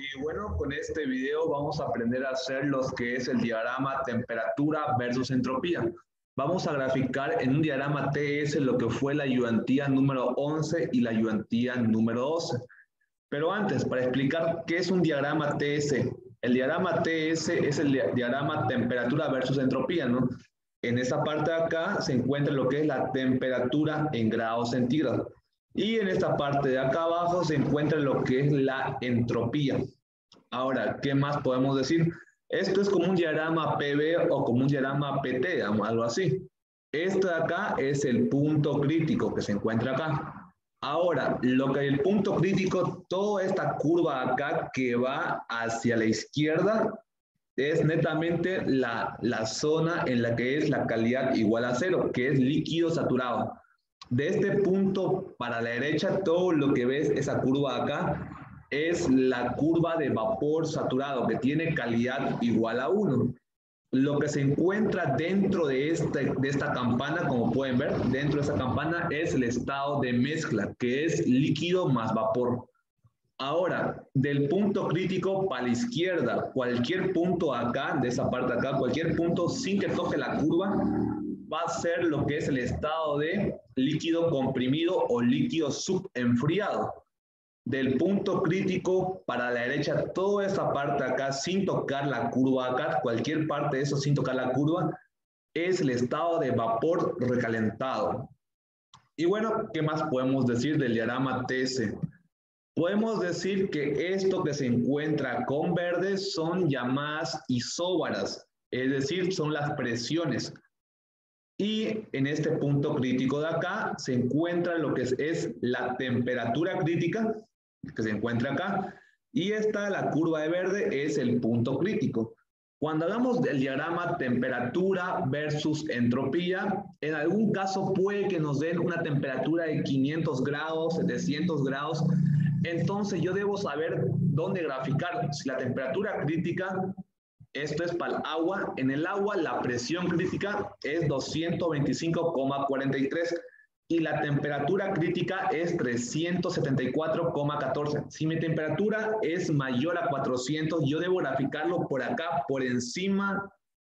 Y bueno, con este video vamos a aprender a hacer lo que es el diagrama temperatura versus entropía. Vamos a graficar en un diagrama TS lo que fue la ayudantía número 11 y la ayudantía número 12. Pero antes, para explicar qué es un diagrama TS. El diagrama TS es el diagrama temperatura versus entropía, ¿no? En esta parte de acá se encuentra lo que es la temperatura en grados centígrados. Y en esta parte de acá abajo se encuentra lo que es la entropía. Ahora, ¿qué más podemos decir? Esto es como un diagrama PV o como un diagrama PT, digamos, algo así. Este de acá es el punto crítico que se encuentra acá. Ahora, lo que el punto crítico, toda esta curva acá que va hacia la izquierda, es netamente la zona en la que es la calidad igual a cero, que es líquido saturado. De este punto para la derecha, todo lo que ves, esa curva acá, es la curva de vapor saturado, que tiene calidad igual a 1. Lo que se encuentra dentro de esta campana, como pueden ver, dentro de esta campana es el estado de mezcla, que es líquido más vapor. Ahora, del punto crítico para la izquierda, cualquier punto acá, de esa parte acá, cualquier punto sin que toque la curva, va a ser lo que es el estado de líquido comprimido o líquido subenfriado. Del punto crítico para la derecha, toda esta parte acá, sin tocar la curva acá, cualquier parte de eso sin tocar la curva, es el estado de vapor recalentado. Y bueno, ¿qué más podemos decir del diagrama TS? Podemos decir que esto que se encuentra con verde son llamadas isóbaras, es decir, son las presiones. Y en este punto crítico de acá se encuentra lo que es la temperatura crítica, que se encuentra acá, y esta, la curva de verde, es el punto crítico. Cuando hablamos del diagrama temperatura versus entropía, en algún caso puede que nos den una temperatura de 500 grados, 700 grados, entonces yo debo saber dónde graficar. Si la temperatura crítica, esto es para el agua, en el agua la presión crítica es 225,43 y la temperatura crítica es 374,14. Si mi temperatura es mayor a 400, yo debo graficarlo por acá, por encima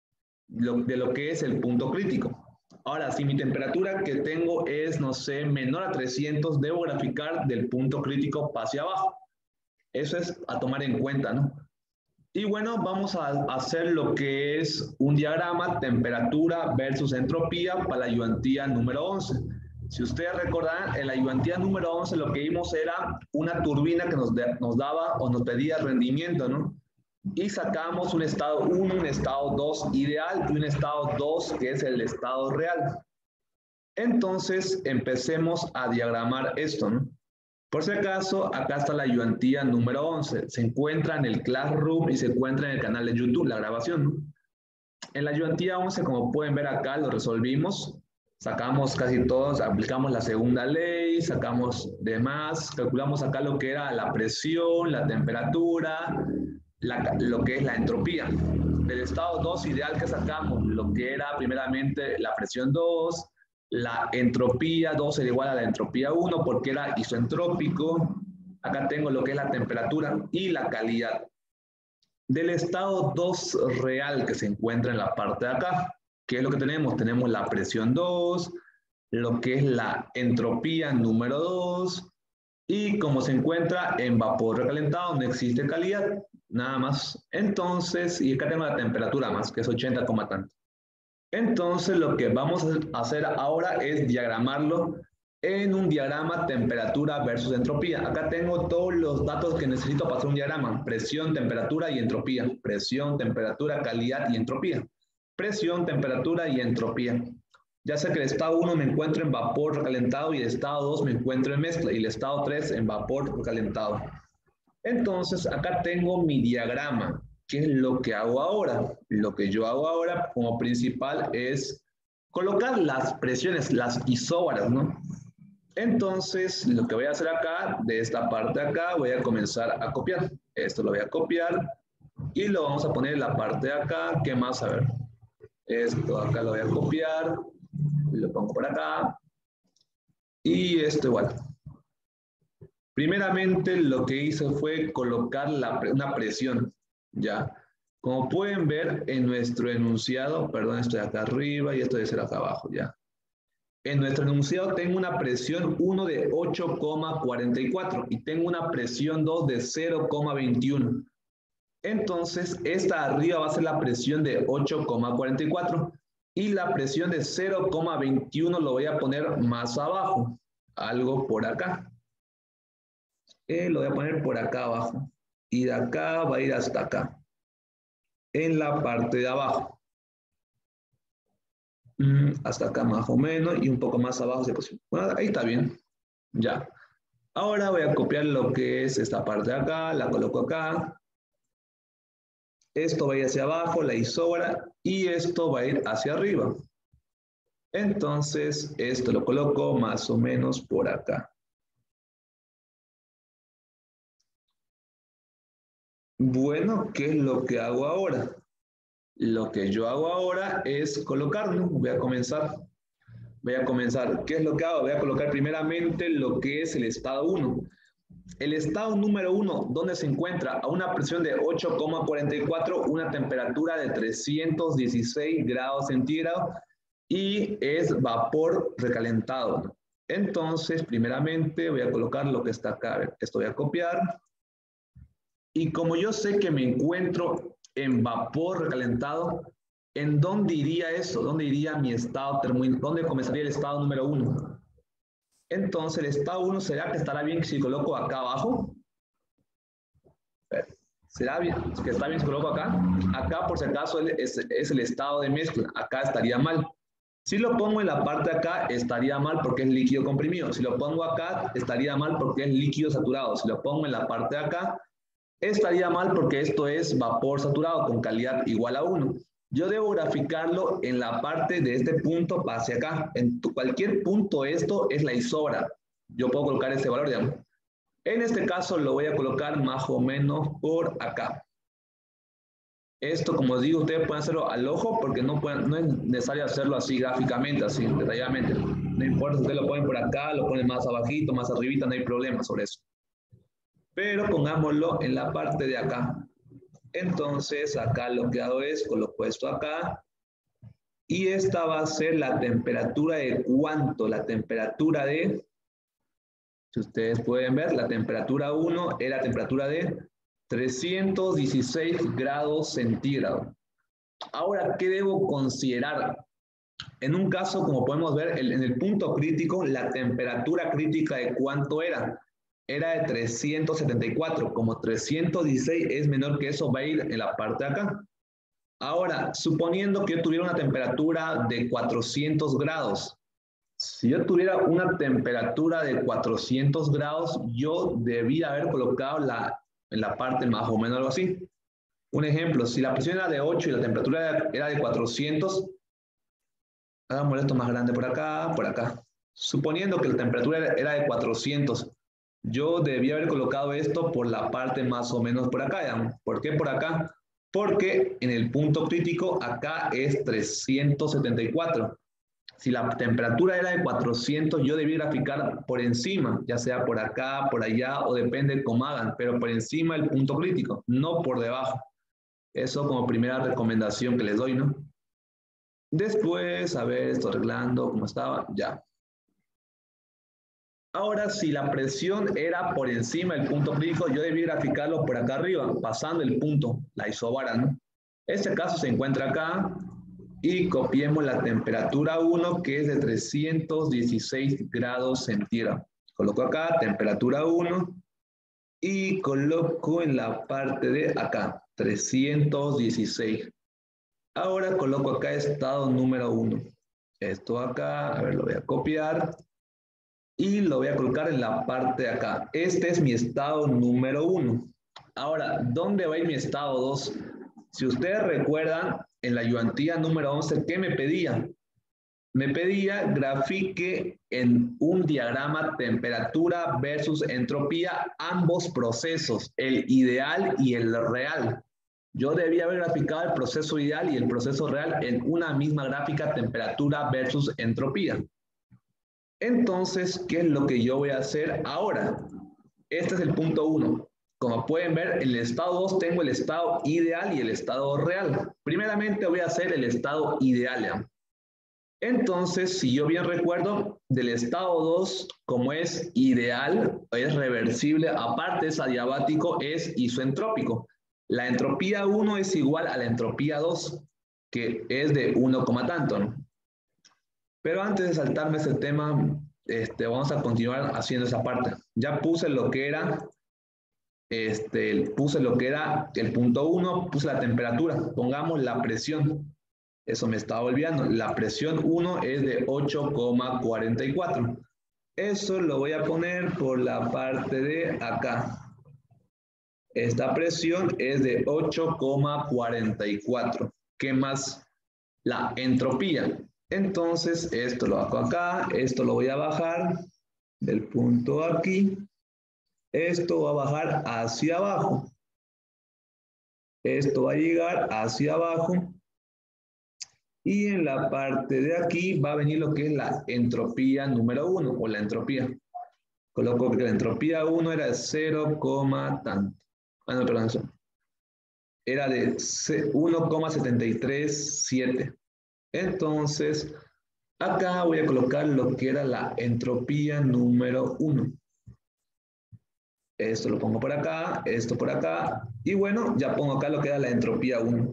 de lo que es el punto crítico. Ahora, si mi temperatura que tengo es, no sé, menor a 300, debo graficar del punto crítico hacia abajo. Eso es a tomar en cuenta, ¿no? Y bueno, vamos a hacer lo que es un diagrama temperatura versus entropía para la ayudantía número 11. Si ustedes recordarán, en la ayudantía número 11 lo que vimos era una turbina que nos daba o nos pedía rendimiento, ¿no? Y sacamos un estado 1, un estado 2 ideal y un estado 2 que es el estado real. Entonces, empecemos a diagramar esto, ¿no? Por si acaso, acá está la ayudantía número 11. Se encuentra en el Classroom y se encuentra en el canal de YouTube, la grabación, ¿no? En la ayudantía 11, como pueden ver acá, lo resolvimos. Sacamos casi todos, aplicamos la segunda ley, sacamos demás, calculamos acá lo que era la presión, la temperatura, lo que es la entropía. Del estado 2 ideal que sacamos, lo que era primeramente la presión 2, la entropía 2 era igual a la entropía 1 porque era isoentrópico. Acá tengo lo que es la temperatura y la calidad. Del estado 2 real que se encuentra en la parte de acá, ¿qué es lo que tenemos? Tenemos la presión 2, lo que es la entropía número 2, y como se encuentra en vapor recalentado, no existe calidad, nada más. Entonces, y acá tengo la temperatura más, que es 80, tanto. Entonces, lo que vamos a hacer ahora es diagramarlo en un diagrama temperatura versus entropía. Acá tengo todos los datos que necesito para hacer un diagrama. Presión, temperatura y entropía. Presión, temperatura, calidad y entropía. Presión, temperatura y entropía. Ya sé que el estado 1 me encuentro en vapor recalentado y el estado 2 me encuentro en mezcla y el estado 3 en vapor recalentado. Entonces, acá tengo mi diagrama. ¿Qué es lo que hago ahora? Lo que yo hago ahora como principal es colocar las presiones, las isóbaras, ¿no? Entonces, lo que voy a hacer acá, de esta parte de acá, voy a comenzar a copiar. Esto lo voy a copiar y lo vamos a poner en la parte de acá. ¿Qué más? A ver. Esto acá lo voy a copiar. Lo pongo por acá. Y esto igual. Primeramente, lo que hice fue colocar una presión, ¿ya? Como pueden ver en nuestro enunciado, perdón, esto de acá arriba y esto debe ser acá abajo, ¿ya? En nuestro enunciado tengo una presión 1 de 8,44 y tengo una presión 2 de 0,21. Entonces, esta arriba va a ser la presión de 8,44 y la presión de 0,21 lo voy a poner más abajo, algo por acá. Lo voy a poner por acá abajo y de acá va a ir hasta acá, en la parte de abajo. Hasta acá más o menos y un poco más abajo si es posible. Bueno, ahí está bien, ya. Ahora voy a copiar lo que es esta parte de acá, la coloco acá. Esto va a ir hacia abajo, la isóbara, y esto va a ir hacia arriba. Entonces, esto lo coloco más o menos por acá. Bueno, ¿qué es lo que hago ahora? Lo que yo hago ahora es colocarlo. Voy a comenzar. ¿Qué es lo que hago? Voy a colocar primeramente lo que es el estado 1. El estado número 1, ¿dónde se encuentra? A una presión de 8,44, una temperatura de 316 grados centígrados y es vapor recalentado. Entonces, primeramente voy a colocar lo que está acá. A ver, esto voy a copiar. Y como yo sé que me encuentro en vapor recalentado, ¿en dónde iría eso? ¿Dónde iría mi estado termodinámico? ¿Dónde comenzaría el estado número 1? Entonces, el estado 1 será que estará bien si coloco acá abajo. ¿Será bien que está bien si coloco acá? Acá, por si acaso, es el estado de mezcla. Acá estaría mal. Si lo pongo en la parte de acá, estaría mal porque es líquido comprimido. Si lo pongo acá, estaría mal porque es líquido saturado. Si lo pongo en la parte de acá, estaría mal porque esto es vapor saturado con calidad igual a 1. Yo debo graficarlo en la parte de este punto hacia acá. En cualquier punto esto es la isobra. Yo puedo colocar ese valor, digamos. En este caso lo voy a colocar más o menos por acá. Esto, como os digo, ustedes pueden hacerlo al ojo porque no es necesario hacerlo así gráficamente, así detalladamente. No importa si ustedes lo ponen por acá, lo ponen más abajito, más arribita, no hay problema sobre eso. Pero pongámoslo en la parte de acá. Entonces, acá lo que hago es coloco esto acá. Y esta va a ser la temperatura de ¿cuánto? La temperatura de, si ustedes pueden ver, la temperatura 1 era temperatura de 316 grados centígrados. Ahora, ¿qué debo considerar? En un caso, como podemos ver, en el punto crítico, la temperatura crítica de ¿cuánto era? Era de 374. Como 316 es menor que eso, va a ir en la parte de acá. Ahora, suponiendo que yo tuviera una temperatura de 400 grados. Si yo tuviera una temperatura de 400 grados, yo debía haber colocado en la parte más o menos algo así. Un ejemplo, si la presión era de 8 y la temperatura era de 400, hagamos esto más grande por acá, por acá. Suponiendo que la temperatura era de 400, yo debía haber colocado esto por la parte más o menos por acá, digamos. ¿Por qué por acá? Porque en el punto crítico acá es 374. Si la temperatura era de 400, yo debí graficar por encima, ya sea por acá, por allá, o depende de cómo hagan, pero por encima del punto crítico, no por debajo. Eso como primera recomendación que les doy, ¿no? Después, a ver, esto arreglando cómo estaba, ya. Ahora, si la presión era por encima del punto crítico, yo debí graficarlo por acá arriba, pasando el punto, la isobara, ¿no? Este caso se encuentra acá y copiemos la temperatura 1, que es de 316 grados centígrados. Coloco acá, temperatura 1, y coloco en la parte de acá, 316. Ahora coloco acá estado número 1. Esto acá, a ver, lo voy a copiar y lo voy a colocar en la parte de acá. Este es mi estado número 1. Ahora, ¿dónde va a ir mi estado 2? Si ustedes recuerdan, en la ayudantía número 11, ¿qué me pedía? Me pedía grafique en un diagrama temperatura versus entropía ambos procesos, el ideal y el real. Yo debía haber graficado el proceso ideal y el proceso real en una misma gráfica temperatura versus entropía. Entonces, ¿qué es lo que yo voy a hacer ahora? Este es el punto 1. Como pueden ver, en el estado 2 tengo el estado ideal y el estado real. Primeramente voy a hacer el estado ideal. ¿Ya? Entonces, si yo bien recuerdo, del estado 2, como es ideal, es reversible, aparte es adiabático, es isoentrópico. La entropía 1 es igual a la entropía 2, que es de 1, tanto, ¿no? Pero antes de saltarme este tema, vamos a continuar haciendo esa parte. Ya puse lo que era, el punto 1, puse la temperatura, pongamos la presión. Eso me estaba olvidando. La presión 1 es de 8,44. Eso lo voy a poner por la parte de acá. Esta presión es de 8,44. ¿Qué más? La entropía. Entonces, esto lo hago acá, esto lo voy a bajar del punto aquí. Esto va a bajar hacia abajo. Esto va a llegar hacia abajo. Y en la parte de aquí va a venir lo que es la entropía número 1 o la entropía. Coloco que la entropía 1 era de 0, tanto. Ah, no, perdón, eso. Era de 1,737. Entonces, acá voy a colocar lo que era la entropía número 1. Esto lo pongo por acá, esto por acá. Y bueno, ya pongo acá lo que era la entropía 1.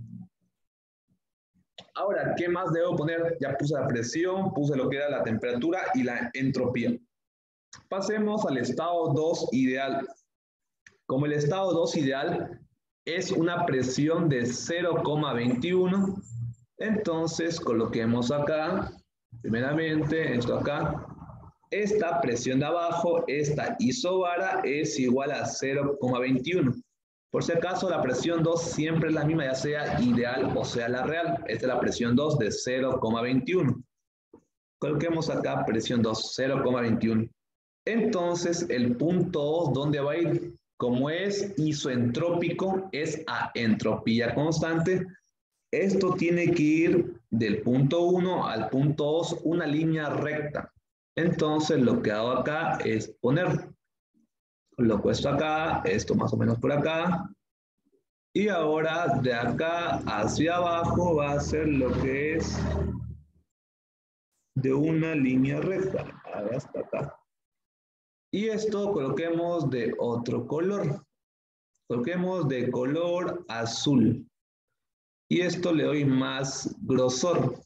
Ahora, ¿qué más debo poner? Ya puse la presión, puse lo que era la temperatura y la entropía. Pasemos al estado 2 ideal. Como el estado 2 ideal es una presión de 0,21, entonces coloquemos acá, primeramente, esto acá. Esta presión de abajo, esta isobara, es igual a 0,21. Por si acaso, la presión 2 siempre es la misma, ya sea ideal o sea la real. Esta es la presión 2 de 0,21. Coloquemos acá presión 2, 0,21. Entonces, el punto 2, ¿dónde va a ir? Como es isoentrópico, es a entropía constante. Esto tiene que ir del punto 1 al punto 2, una línea recta. Entonces, lo que hago acá es poner, coloco esto acá, esto más o menos por acá. Y ahora, de acá hacia abajo, va a ser lo que es de una línea recta, hasta acá. Y esto coloquemos de otro color. Coloquemos de color azul. Y esto le doy más grosor.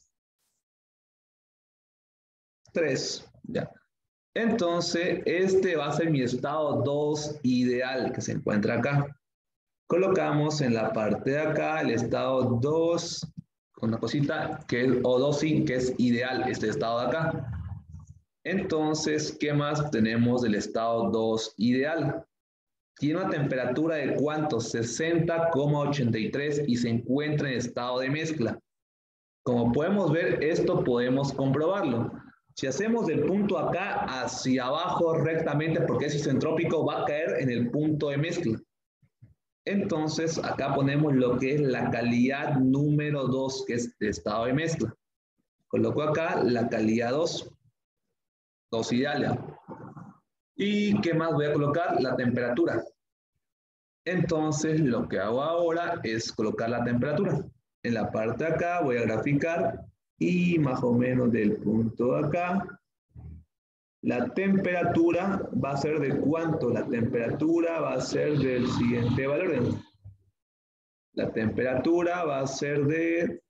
3. Ya. Entonces, este va a ser mi estado 2 ideal que se encuentra acá. Colocamos en la parte de acá el estado 2, una cosita, que es O2, que es ideal, este estado de acá. Entonces, ¿qué más tenemos del estado 2 ideal? Tiene una temperatura de ¿cuánto? 60,83 y se encuentra en estado de mezcla. Como podemos ver, esto podemos comprobarlo. Si hacemos del punto acá hacia abajo rectamente, porque es isentrópico, va a caer en el punto de mezcla. Entonces, acá ponemos lo que es la calidad número 2, que es de estado de mezcla. Coloco acá la calidad 2, 2 ideal. ¿Y qué más voy a colocar? La temperatura. Entonces, lo que hago ahora es colocar la temperatura. En la parte de acá voy a graficar y más o menos del punto de acá, la temperatura va a ser de ¿cuánto? La temperatura va a ser del siguiente valor. La temperatura va a ser de...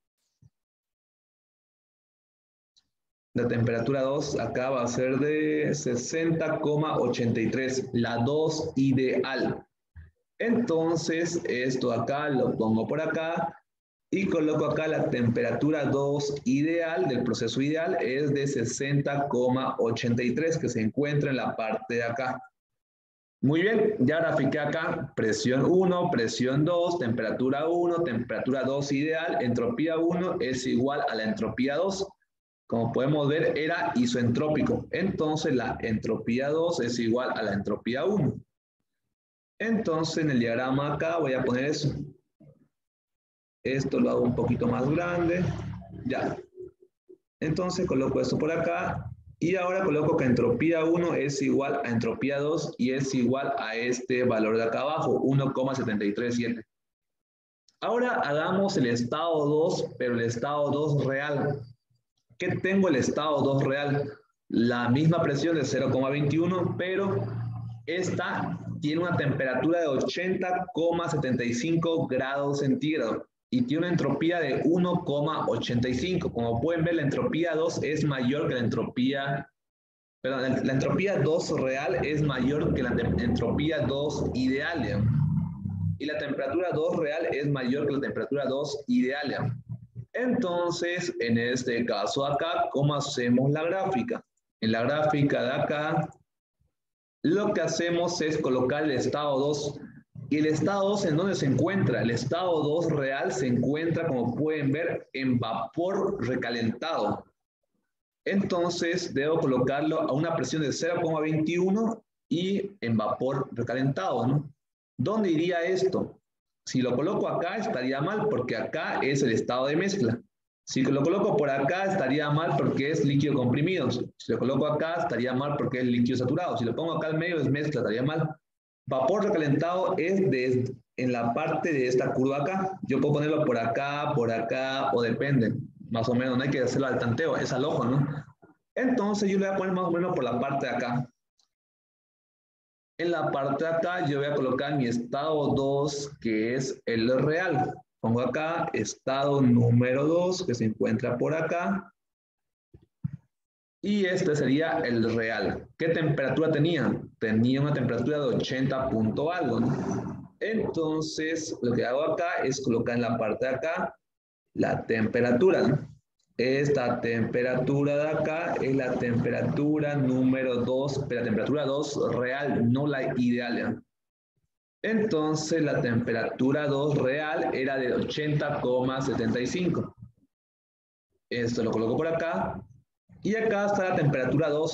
La temperatura 2 acá va a ser de 60,83, la 2 ideal. Entonces, esto acá lo pongo por acá y coloco acá la temperatura 2 ideal del proceso ideal es de 60,83 que se encuentra en la parte de acá. Muy bien, ya grafiqué acá presión 1, presión 2, temperatura 1, temperatura 2 ideal, entropía 1 es igual a la entropía 2. Como podemos ver, era isoentrópico. Entonces, la entropía 2 es igual a la entropía 1. Entonces, en el diagrama acá voy a poner eso. Esto lo hago un poquito más grande. Ya. Entonces, coloco esto por acá. Y ahora coloco que entropía 1 es igual a entropía 2 y es igual a este valor de acá abajo, 1,737. Ahora hagamos el estado 2, pero el estado 2 real. ¿Qué tengo el estado 2 real? La misma presión de 0,21, pero esta tiene una temperatura de 80,75 grados centígrados y tiene una entropía de 1,85. Como pueden ver, la entropía 2 es mayor que la entropía, perdón, la entropía 2 real es mayor que la entropía 2 ideal, ¿ya? Y la temperatura 2 real es mayor que la temperatura 2 ideal, ¿ya? Entonces, en este caso acá, ¿cómo hacemos la gráfica? En la gráfica de acá, lo que hacemos es colocar el estado 2. ¿Y el estado 2 en dónde se encuentra? El estado 2 real se encuentra, como pueden ver, en vapor recalentado. Entonces, debo colocarlo a una presión de 0,21 y en vapor recalentado, ¿no? ¿Dónde iría esto? Si lo coloco acá estaría mal porque acá es el estado de mezcla. Si lo coloco por acá estaría mal porque es líquido comprimido. Si lo coloco acá estaría mal porque es líquido saturado. Si lo pongo acá al medio es mezcla, estaría mal. Vapor recalentado es en la parte de esta curva acá. Yo puedo ponerlo por acá o depende. Más o menos, no hay que hacerlo al tanteo, es al ojo, ¿no? Entonces yo le voy a poner más o menos por la parte de acá. En la parte de acá yo voy a colocar mi estado 2, que es el real. Pongo acá estado número 2, que se encuentra por acá. Y este sería el real. ¿Qué temperatura tenía? Tenía una temperatura de 80 punto algo, ¿no? Entonces, lo que hago acá es colocar en la parte de acá la temperatura, ¿no? Esta temperatura de acá es la temperatura número 2, pero la temperatura 2 real, no la ideal, ¿ya? Entonces, la temperatura 2 real era de 80,75. Esto lo coloco por acá. Y acá está la temperatura 2,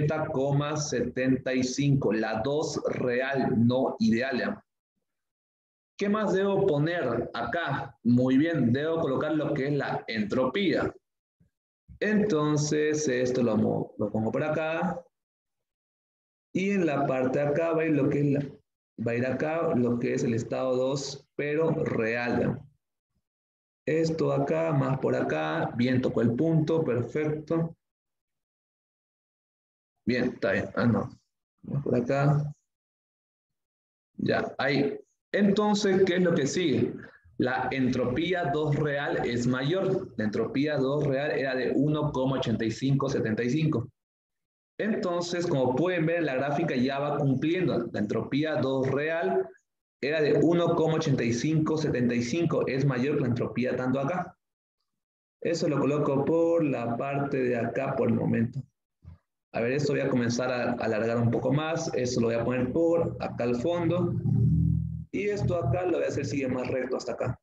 80,75. La 2 real, no ideal, ¿ya? ¿Qué más debo poner acá? Muy bien, debo colocar lo que es la entropía. Entonces, esto lo pongo por acá. Y en la parte de acá va a ir lo que es va a ir acá lo que es el estado 2, pero real, ¿ya? Esto acá, más por acá. Bien, tocó el punto, perfecto. Bien, está bien. Ah, no. Más por acá. Ya, ahí. Entonces, ¿qué es lo que sigue? La entropía 2 real es mayor. La entropía 2 real era de 1,8575. Entonces, como pueden ver, la gráfica ya va cumpliendo. La entropía 2 real era de 1,8575. Es mayor que la entropía tanto acá. Eso lo coloco por la parte de acá por el momento. A ver, esto voy a comenzar a alargar un poco más. Esto lo voy a poner por acá al fondo. Y esto acá lo voy a hacer sigue más recto hasta acá.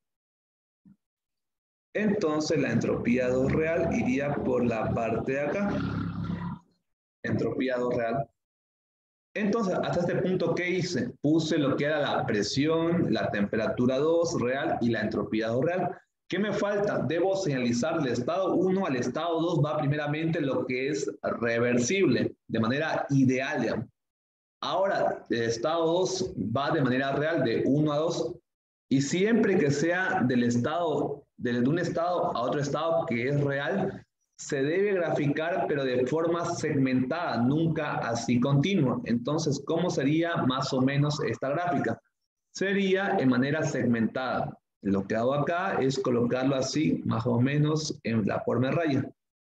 Entonces la entropía 2 real iría por la parte de acá. Entropía 2 real. Entonces, hasta este punto, ¿qué hice? Puse lo que era la presión, la temperatura 2 real y la entropía 2 real. ¿Qué me falta? Debo señalizar del estado 1 al estado 2 va primeramente lo que es reversible, de manera ideal, digamos. Ahora, el estado 2 va de manera real de 1 a 2 y siempre que sea del estado, de un estado a otro estado que es real, se debe graficar pero de forma segmentada, nunca así continua. Entonces, ¿cómo sería más o menos esta gráfica? Sería en manera segmentada. Lo que hago acá es colocarlo así, más o menos en la forma de raya.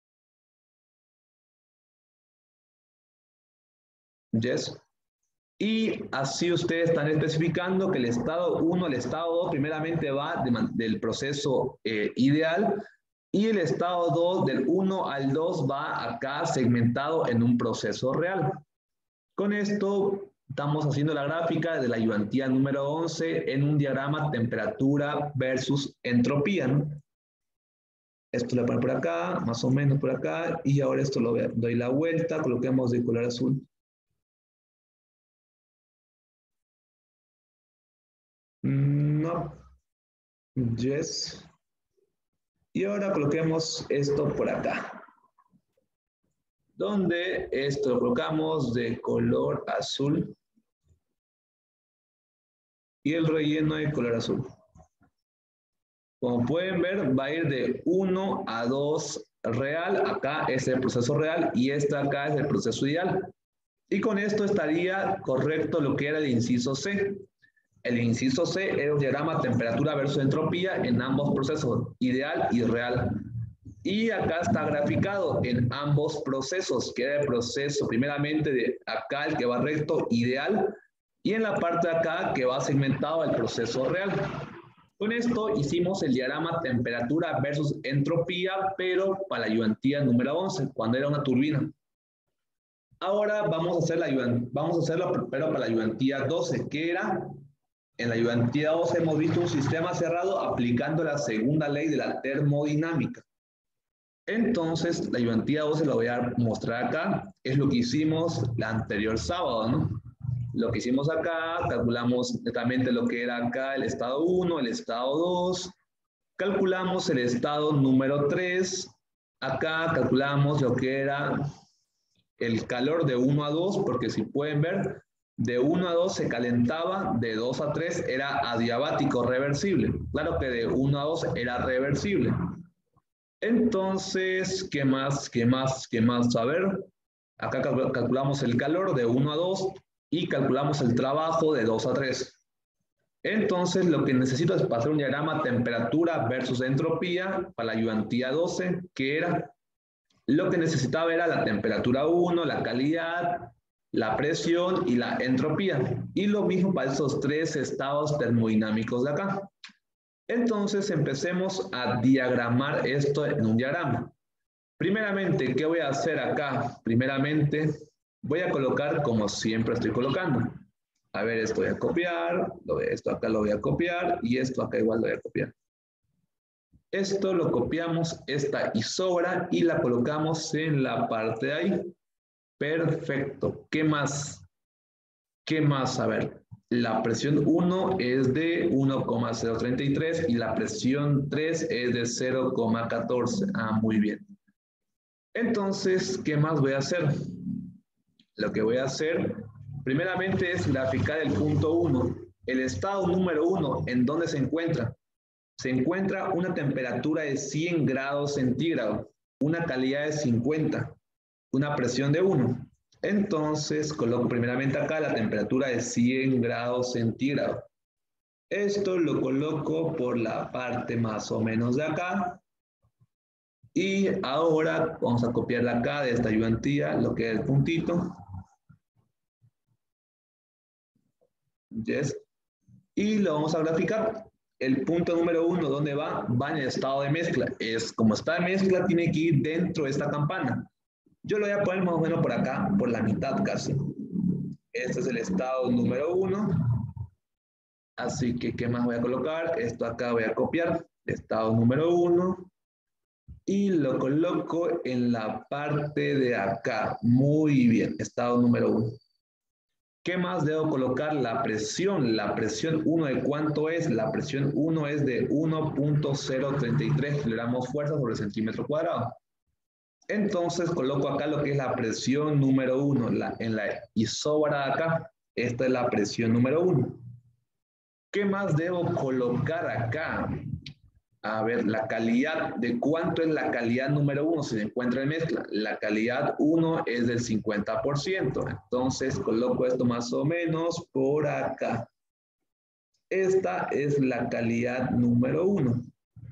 Yes. Y así ustedes están especificando que el estado 1 al estado 2 primeramente va del proceso ideal y el estado 2 del 1 al 2 va acá segmentado en un proceso real. Con esto estamos haciendo la gráfica de la ayudantía número 11 en un diagrama temperatura versus entropía, ¿no? Esto lo voy a poner por acá, más o menos por acá, y ahora esto lo doy la vuelta, coloquemos de color azul. No. Yes. Y ahora coloquemos esto por acá. donde esto lo colocamos de color azul y el relleno de color azul. Como pueden ver, va a ir de 1 a 2 real. Acá es el proceso real y esta acá es el proceso ideal. Y con esto estaría correcto lo que era el inciso C. El inciso C era un diagrama temperatura versus entropía en ambos procesos, ideal y real. Y acá está graficado en ambos procesos, que era el proceso primeramente de acá el que va recto, ideal, y en la parte de acá que va segmentado el proceso real. Con esto hicimos el diagrama temperatura versus entropía, pero para la ayudantía número 11, cuando era una turbina. Ahora vamos a hacerlo pero para la ayudantía 12, que era, en la ayudantía 12 hemos visto un sistema cerrado aplicando la segunda ley de la termodinámica. Entonces, la ayudantía 12 lo voy a mostrar acá, es lo que hicimos el anterior sábado, ¿no? Lo que hicimos acá, calculamos netamente lo que era acá el estado 1, el estado 2, calculamos el estado número 3, acá calculamos lo que era el calor de 1 a 2, porque si pueden ver, de 1 a 2 se calentaba, de 2 a 3 era adiabático reversible. Claro que de 1 a 2 era reversible. Entonces, ¿qué más? A ver, acá calculamos el calor de 1 a 2 y calculamos el trabajo de 2 a 3. Entonces, lo que necesito es pasar un diagrama temperatura versus entropía para la ayudantía 12, que era, lo que necesitaba era la temperatura 1, la calidad, la presión y la entropía. Y lo mismo para esos tres estados termodinámicos de acá. Entonces empecemos a diagramar esto en un diagrama. Primeramente, ¿qué voy a hacer acá? Primeramente, voy a colocar como siempre estoy colocando. A ver, esto voy a copiar, esto acá lo voy a copiar y esto acá igual lo voy a copiar. Esto lo copiamos, esta isobra, y la colocamos en la parte de ahí. Perfecto. ¿Qué más? ¿Qué más? A ver. La presión 1 es de 1,033 y la presión 3 es de 0,14. Ah, muy bien. Entonces, ¿qué más voy a hacer? Lo que voy a hacer, primeramente, es graficar el punto 1. El estado número 1, ¿en dónde se encuentra? Se encuentra una temperatura de 100 grados centígrados, una calidad de 50, una presión de 1. Entonces, coloco primeramente acá la temperatura de 100 grados centígrados. Esto lo coloco por la parte más o menos de acá. Y ahora vamos a copiar de acá, de esta ayudantía, lo que es el puntito. Yes. Y lo vamos a graficar. El punto número 1, ¿dónde va? Va en el estado de mezcla. Como está de mezcla, tiene que ir dentro de esta campana. Yo lo voy a poner más o menos por acá, por la mitad casi. Este es el estado número 1. Así que, ¿qué más voy a colocar? Esto acá voy a copiar. Estado número 1. Y lo coloco en la parte de acá. Muy bien, estado número 1. ¿Qué más debo colocar? La presión. La presión 1 ¿de cuánto es? La presión 1 es de 1.033 kilogramos fuerza sobre centímetro cuadrado. Entonces coloco acá lo que es la presión número 1, en la isobra de acá. Esta es la presión número 1. ¿Qué más debo colocar acá? A ver, la calidad, ¿de cuánto es la calidad número 1? Si se encuentra en mezcla. La calidad 1 es del 50%. Entonces coloco esto más o menos por acá. Esta es la calidad número 1.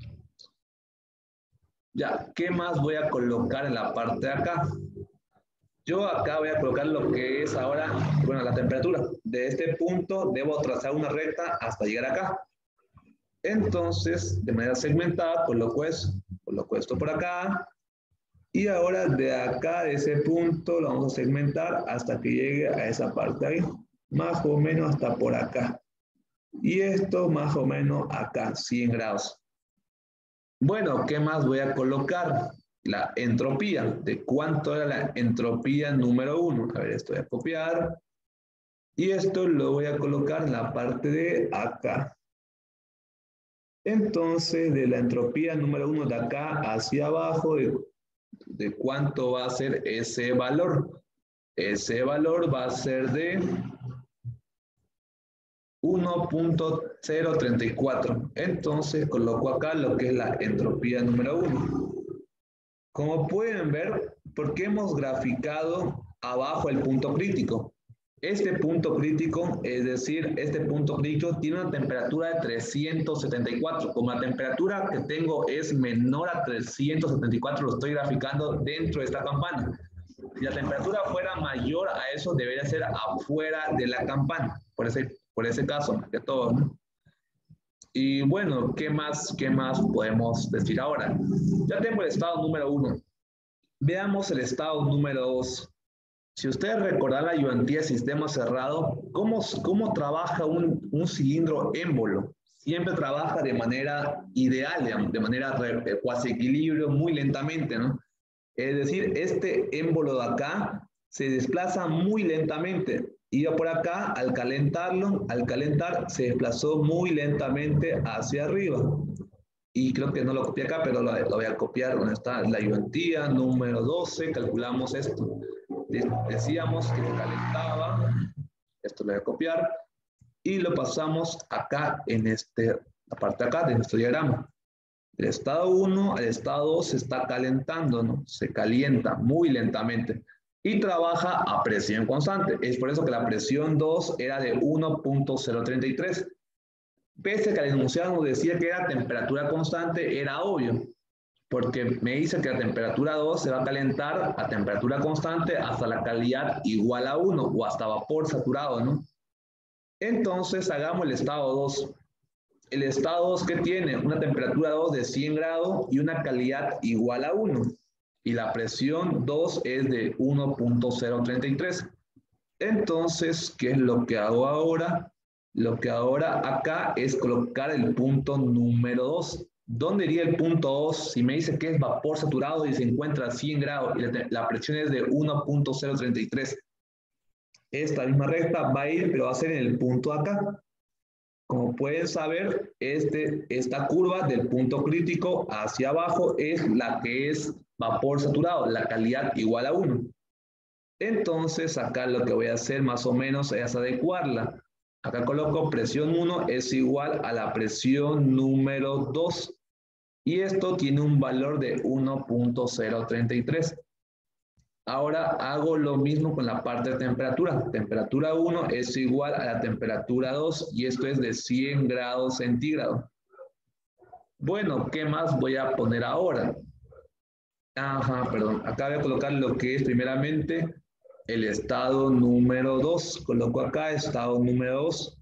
Ya, ¿qué más voy a colocar en la parte de acá? Yo acá voy a colocar lo que es ahora, bueno, la temperatura. De este punto debo trazar una recta hasta llegar acá. Entonces, de manera segmentada, coloco esto por acá. Y ahora de acá, de ese punto, lo vamos a segmentar hasta que llegue a esa parte ahí. Más o menos hasta por acá. Y esto más o menos acá, 100 grados. Bueno, ¿qué más voy a colocar? La entropía. ¿De cuánto era la entropía número 1? A ver, esto voy a copiar. Y esto lo voy a colocar en la parte de acá. Entonces, de la entropía número 1 de acá hacia abajo, ¿De cuánto va a ser ese valor? Ese valor va a ser de 1.034. Entonces coloco acá lo que es la entropía número 1. Como pueden ver, ¿por qué hemos graficado abajo el punto crítico? Este punto crítico, es decir, este punto crítico tiene una temperatura de 374. Como la temperatura que tengo es menor a 374, lo estoy graficando dentro de esta campana. Si la temperatura fuera mayor a eso, debería ser afuera de la campana. Por ese caso, que todo, ¿no? Y bueno, ¿qué más podemos decir ahora? Ya tengo el estado número 1. Veamos el estado número 2. Si ustedes recordan la ayudantía de sistema cerrado, ¿cómo trabaja un cilindro émbolo? Siempre trabaja de manera ideal, digamos, de manera cuasi equilibrio, muy lentamente, ¿no? Es decir, este émbolo de acá se desplaza muy lentamente. Iba por acá, al calentar, se desplazó muy lentamente hacia arriba. Y creo que no lo copié acá, pero lo voy a copiar donde está la ayudantía número 12. Calculamos esto. Decíamos que se calentaba. Esto lo voy a copiar. Y lo pasamos acá en la parte de acá de nuestro diagrama. El estado 1 al estado 2 se está calentando, ¿no? Se calienta muy lentamente y trabaja a presión constante. Es por eso que la presión 2 era de 1.033. Pese a que el enunciado nos decía que era temperatura constante, era obvio, porque me dice que la temperatura 2 se va a calentar a temperatura constante hasta la calidad igual a 1 o hasta vapor saturado, ¿no? Entonces hagamos el estado 2. El estado 2 que tiene una temperatura 2 de 100 grados y una calidad igual a 1. Y la presión 2 es de 1.033. Entonces, ¿qué es lo que hago ahora? Lo que ahora acá es colocar el punto número 2. ¿Dónde iría el punto 2? Si me dice que es vapor saturado y se encuentra a 100 grados y la presión es de 1.033. Esta misma recta va a ir, pero va a ser en el punto acá. Como pueden saber, esta curva del punto crítico hacia abajo es la que es vapor saturado, la calidad igual a 1. Entonces, acá lo que voy a hacer más o menos es adecuarla. Acá coloco presión 1 es igual a la presión número 2. Y esto tiene un valor de 1.033. Ahora hago lo mismo con la parte de temperatura. Temperatura 1 es igual a la temperatura 2 y esto es de 100 grados centígrados. Bueno, ¿qué más voy a poner ahora? Perdón. Acá voy a colocar lo que es primeramente el estado número 2. Coloco acá estado número 2.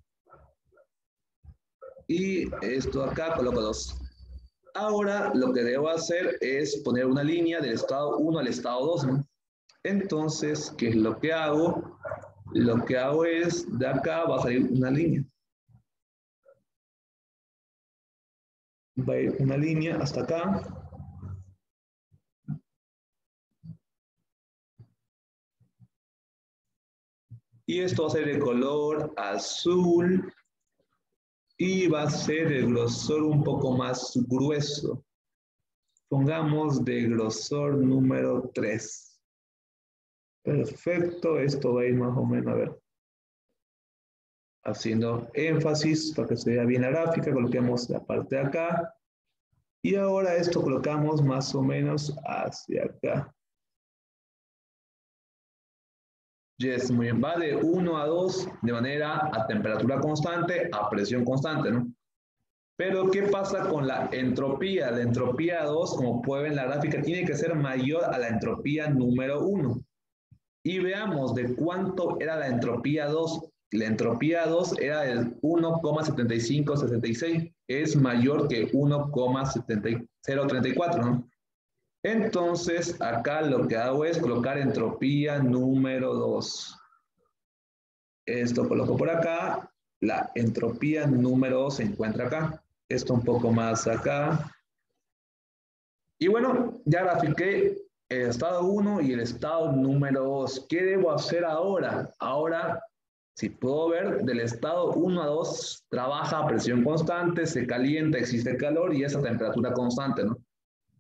Y esto acá coloco 2. Ahora lo que debo hacer es poner una línea del estado 1 al estado 2, ¿no? Entonces, ¿qué es lo que hago? Lo que hago es, de acá va a salir una línea. Va a ir una línea hasta acá. Y esto va a ser de color azul. Y va a ser el grosor un poco más grueso. Pongamos de grosor número 3. Perfecto, esto va a ir más o menos, a ver. Haciendo énfasis para que se vea bien la gráfica, coloquemos la parte de acá. Y ahora esto colocamos más o menos hacia acá. Yes, muy bien. Va de 1 a 2 de manera a temperatura constante, a presión constante, ¿no? Pero, ¿qué pasa con la entropía? La entropía 2, como pueden ver en la gráfica, tiene que ser mayor a la entropía número 1. Y veamos de cuánto era la entropía 2. La entropía 2 era de 1,7566. Es mayor que 1,7034, ¿no? Entonces, acá lo que hago es colocar entropía número 2. Esto coloco por acá. La entropía número 2 se encuentra acá. Esto un poco más acá. Y bueno, ya grafiqué el estado 1 y el estado número 2. ¿Qué debo hacer ahora? Ahora, si puedo ver, del estado 1 a 2 trabaja a presión constante, se calienta, existe calor y es a temperatura constante, ¿no?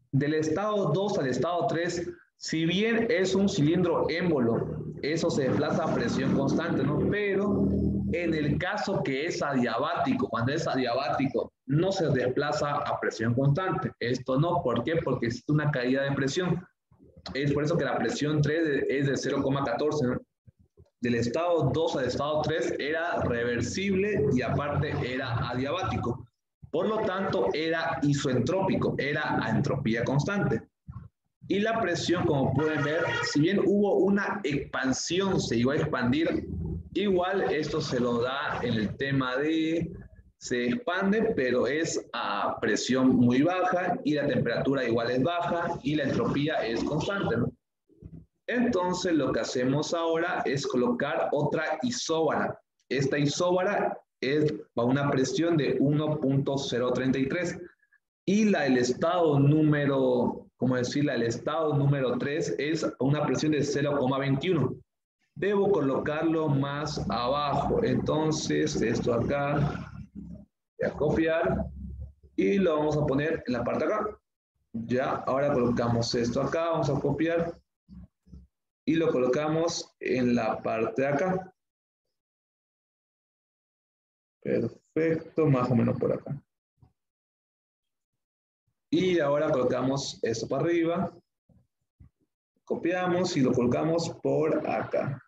Del estado 2 al estado 3, si bien es un cilindro émbolo, eso se desplaza a presión constante, ¿no? Pero en el caso que es adiabático, cuando es adiabático, no se desplaza a presión constante. Esto no, ¿por qué? Porque existe una caída de presión. Es por eso que la presión 3 es de 0,14, ¿no? Del estado 2 al estado 3 era reversible y aparte era adiabático. Por lo tanto, era isoentrópico, era a entropía constante. Y la presión, como pueden ver, si bien hubo una expansión, se iba a expandir, igual esto se lo da en el tema de se expande, pero es a presión muy baja y la temperatura igual es baja y la entropía es constante, ¿no? Entonces lo que hacemos ahora es colocar otra isóbara. Esta isóbara es a una presión de 1.033 y la del estado número, como decirla, el estado número 3 es una presión de 0,21. Debo colocarlo más abajo. Entonces esto acá, voy a copiar y lo vamos a poner en la parte de acá. Ya, ahora colocamos esto acá, vamos a copiar y lo colocamos en la parte de acá. Perfecto, más o menos por acá. Y ahora colocamos esto para arriba, copiamos y lo colocamos por acá.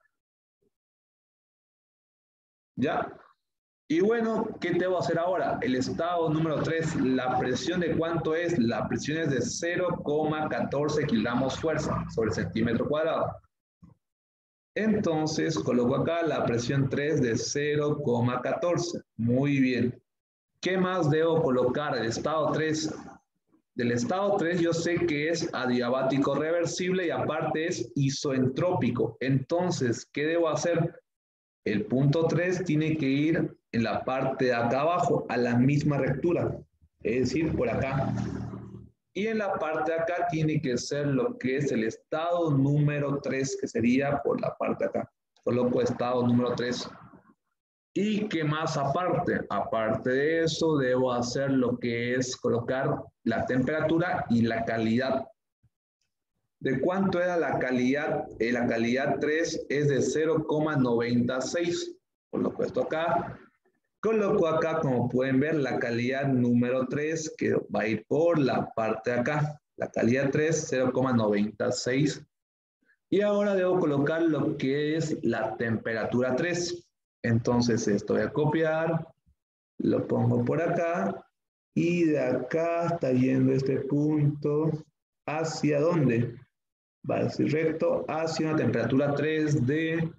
¿Ya? Y bueno, ¿qué debo hacer ahora? El estado número 3, la presión de cuánto es? La presión es de 0,14 kilogramos fuerza sobre centímetro cuadrado. Entonces, coloco acá la presión 3 de 0,14. Muy bien. ¿Qué más debo colocar? El estado 3. Del estado 3 yo sé que es adiabático reversible y aparte es isoentrópico. Entonces, ¿qué debo hacer? El punto 3 tiene que ir en la parte de acá abajo, a la misma rectura, es decir, por acá. Y en la parte de acá tiene que ser lo que es el estado número 3, que sería por la parte de acá. Coloco estado número 3. ¿Y qué más aparte? Aparte de eso, debo hacer lo que es colocar la temperatura y la calidad. ¿De cuánto era la calidad? La calidad 3 es de 0,96. Coloco esto acá. Coloco acá, como pueden ver, la calidad número 3, que va a ir por la parte de acá. La calidad 3, 0,96. Y ahora debo colocar lo que es la temperatura 3. Entonces esto voy a copiar, lo pongo por acá y de acá está yendo este punto. ¿Hacia dónde? Va a ser recto hacia una temperatura 3 de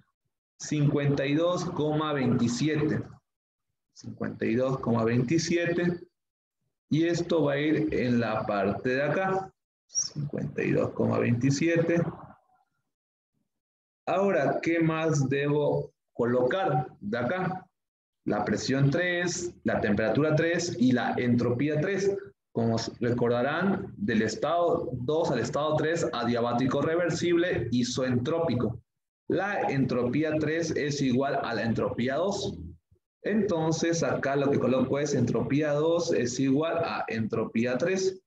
52,27. 52,27. Y esto va a ir en la parte de acá. 52,27. Ahora, ¿qué más debo colocar de acá? La presión 3, la temperatura 3 y la entropía 3. Como recordarán, del estado 2 al estado 3, adiabático reversible, isoentrópico. La entropía 3 es igual a la entropía 2. Entonces, acá lo que coloco es entropía 2 es igual a entropía 3.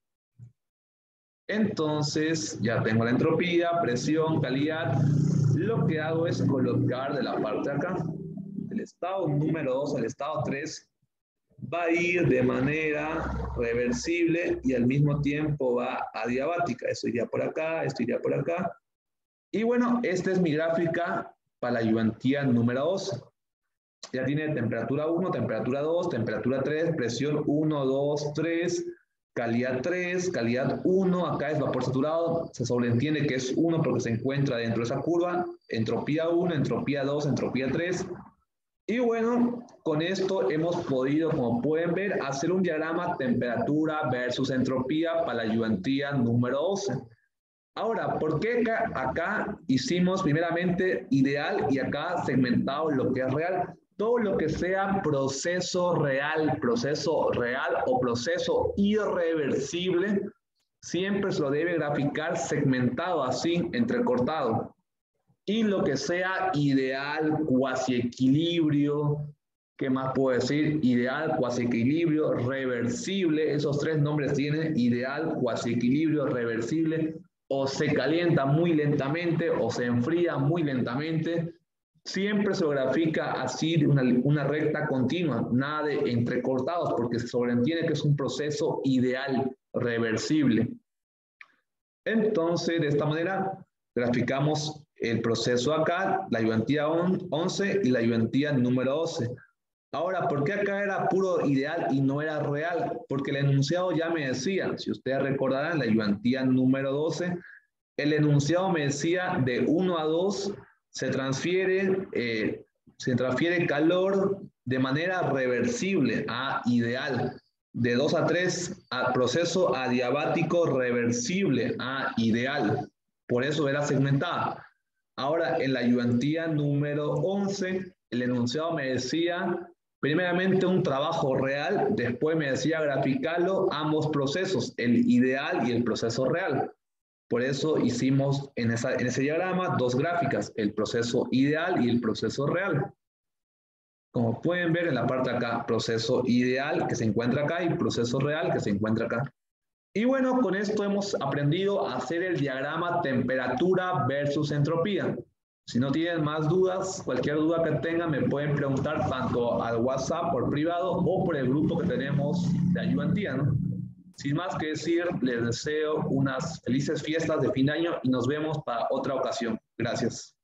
Entonces, ya tengo la entropía, presión, calidad. Lo que hago es colocar de la parte de acá, del estado número 2 al estado 3, va a ir de manera reversible y al mismo tiempo va adiabática. Esto iría por acá, esto iría por acá. Y bueno, esta es mi gráfica para la ayudantía número 2. Ya tiene temperatura 1, temperatura 2, temperatura 3, presión 1, 2, 3, calidad 3, calidad 1, acá es vapor saturado, se sobreentiende que es 1 porque se encuentra dentro de esa curva, entropía 1, entropía 2, entropía 3. Y bueno, con esto hemos podido, como pueden ver, hacer un diagrama temperatura versus entropía para la ayudantía número 12. Ahora, ¿por qué acá hicimos primeramente ideal y acá segmentado lo que es real? Todo lo que sea proceso real o proceso irreversible, siempre se lo debe graficar segmentado así, entrecortado. Y lo que sea ideal, cuasi equilibrio, ¿Qué más puedo decir? Ideal, cuasi equilibrio, reversible. Esos tres nombres tienen: ideal, cuasi equilibrio, reversible. O se calienta muy lentamente o se enfría muy lentamente. Siempre se grafica así una recta continua, nada de entrecortados, porque se sobreentiende que es un proceso ideal, reversible. Entonces, de esta manera, graficamos el proceso acá, la ayudantía 11 y la ayudantía número 12. Ahora, ¿por qué acá era puro ideal y no era real? Porque el enunciado ya me decía, si ustedes recordarán, la ayudantía número 12, el enunciado me decía de 1 a 2 se transfiere calor de manera reversible a ideal. De 2 a 3 a proceso adiabático reversible a ideal. Por eso era segmentada. Ahora, en la ayudantía número 11, el enunciado me decía primeramente un trabajo real, después me decía graficarlo ambos procesos, el ideal y el proceso real. Por eso hicimos en ese diagrama dos gráficas, el proceso ideal y el proceso real. Como pueden ver en la parte de acá, proceso ideal que se encuentra acá y proceso real que se encuentra acá. Y bueno, con esto hemos aprendido a hacer el diagrama temperatura versus entropía. Si no tienen más dudas, cualquier duda que tengan me pueden preguntar tanto al WhatsApp por privado o por el grupo que tenemos de ayudantía, ¿no? Sin más que decir, les deseo unas felices fiestas de fin de año y nos vemos para otra ocasión. Gracias.